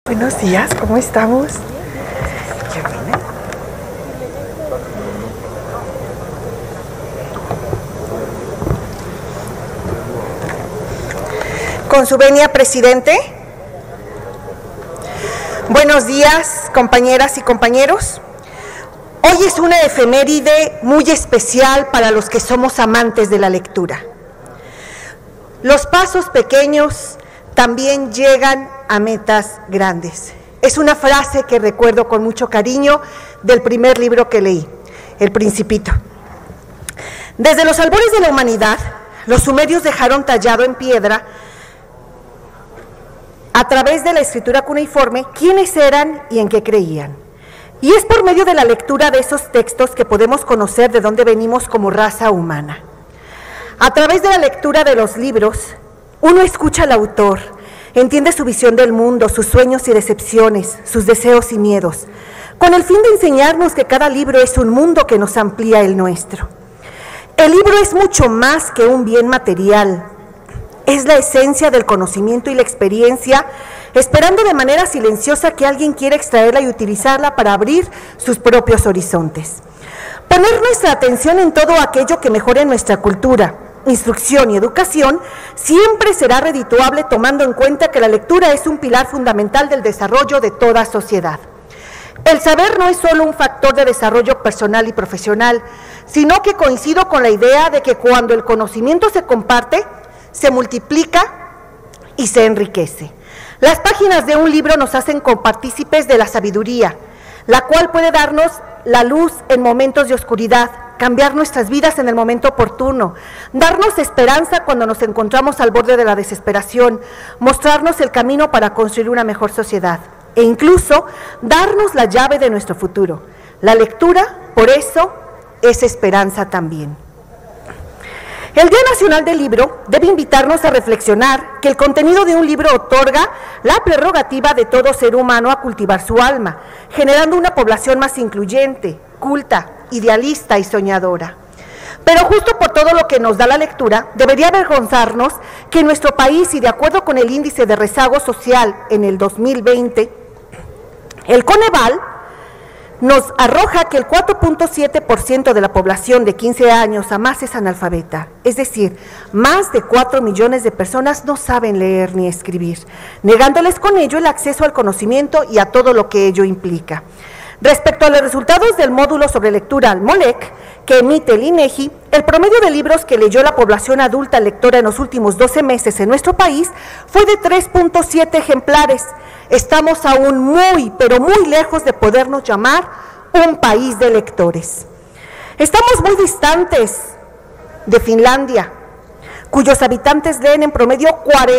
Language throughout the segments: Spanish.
Buenos días, ¿cómo estamos? Qué bueno. Con su venia, presidente. Buenos días, compañeras y compañeros. Hoy es una efeméride muy especial para los que somos amantes de la lectura. Los pasos pequeños también llegan a metas grandes. Es una frase que recuerdo con mucho cariño del primer libro que leí, El Principito. Desde los albores de la humanidad, los sumerios dejaron tallado en piedra, a través de la escritura cuneiforme, quiénes eran y en qué creían. Y es por medio de la lectura de esos textos que podemos conocer de dónde venimos como raza humana. A través de la lectura de los libros, uno escucha al autor, entiende su visión del mundo, sus sueños y decepciones, sus deseos y miedos, con el fin de enseñarnos que cada libro es un mundo que nos amplía el nuestro. El libro es mucho más que un bien material, es la esencia del conocimiento y la experiencia, esperando de manera silenciosa que alguien quiera extraerla y utilizarla para abrir sus propios horizontes. Poner nuestra atención en todo aquello que mejore nuestra cultura, instrucción y educación siempre será redituable, tomando en cuenta que la lectura es un pilar fundamental del desarrollo de toda sociedad. El saber no es solo un factor de desarrollo personal y profesional, sino que coincido con la idea de que cuando el conocimiento se comparte, se multiplica y se enriquece. Las páginas de un libro nos hacen copartícipes de la sabiduría, la cual puede darnos la luz en momentos de oscuridad, cambiar nuestras vidas en el momento oportuno, darnos esperanza cuando nos encontramos al borde de la desesperación, mostrarnos el camino para construir una mejor sociedad e incluso darnos la llave de nuestro futuro. La lectura, por eso, es esperanza también. El Día Nacional del Libro debe invitarnos a reflexionar que el contenido de un libro otorga la prerrogativa de todo ser humano a cultivar su alma, generando una población más incluyente, culta, idealista y soñadora. Pero justo por todo lo que nos da la lectura, debería avergonzarnos que en nuestro país, y de acuerdo con el índice de rezago social en el 2020, el Coneval nos arroja que el 4.7% de la población de 15 años a más es analfabeta, es decir, más de 4 millones de personas no saben leer ni escribir, negándoles con ello el acceso al conocimiento y a todo lo que ello implica. Respecto a los resultados del módulo sobre lectura al MOLEC, que emite el INEGI, el promedio de libros que leyó la población adulta lectora en los últimos 12 meses en nuestro país fue de 3.7 ejemplares. Estamos aún muy, pero muy lejos de podernos llamar un país de lectores. Estamos muy distantes de Finlandia, cuyos habitantes leen en promedio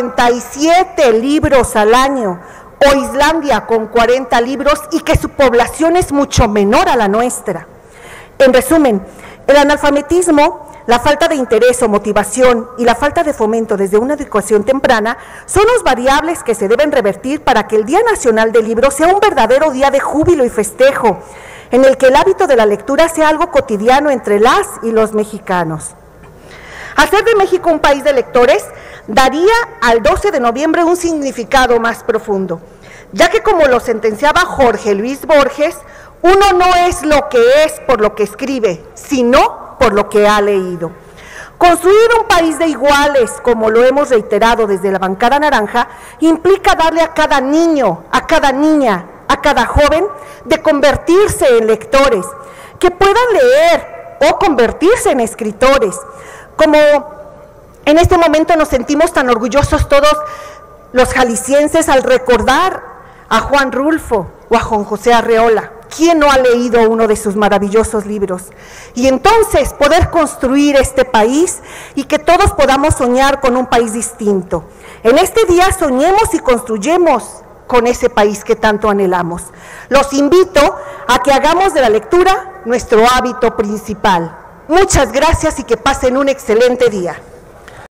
47 libros al año, o Islandia con 40 libros y que su población es mucho menor a la nuestra. En resumen, el analfabetismo, la falta de interés o motivación y la falta de fomento desde una educación temprana son las variables que se deben revertir para que el Día Nacional del Libro sea un verdadero día de júbilo y festejo, en el que el hábito de la lectura sea algo cotidiano entre las y los mexicanos. Hacer de México un país de lectores daría al 12 de noviembre un significado más profundo, ya que como lo sentenciaba Jorge Luis Borges, uno no es lo que es por lo que escribe, sino por lo que ha leído. Construir un país de iguales, como lo hemos reiterado desde la bancada naranja, implica darle a cada niño, a cada niña, a cada joven, de convertirse en lectores, que puedan leer o convertirse en escritores. Como en este momento nos sentimos tan orgullosos todos los jaliscienses al recordar a Juan Rulfo o a Juan José Arreola. ¿Quién no ha leído uno de sus maravillosos libros? Y entonces poder construir este país y que todos podamos soñar con un país distinto. En este día soñemos y construyemos con ese país que tanto anhelamos. Los invito a que hagamos de la lectura nuestro hábito principal. Muchas gracias y que pasen un excelente día.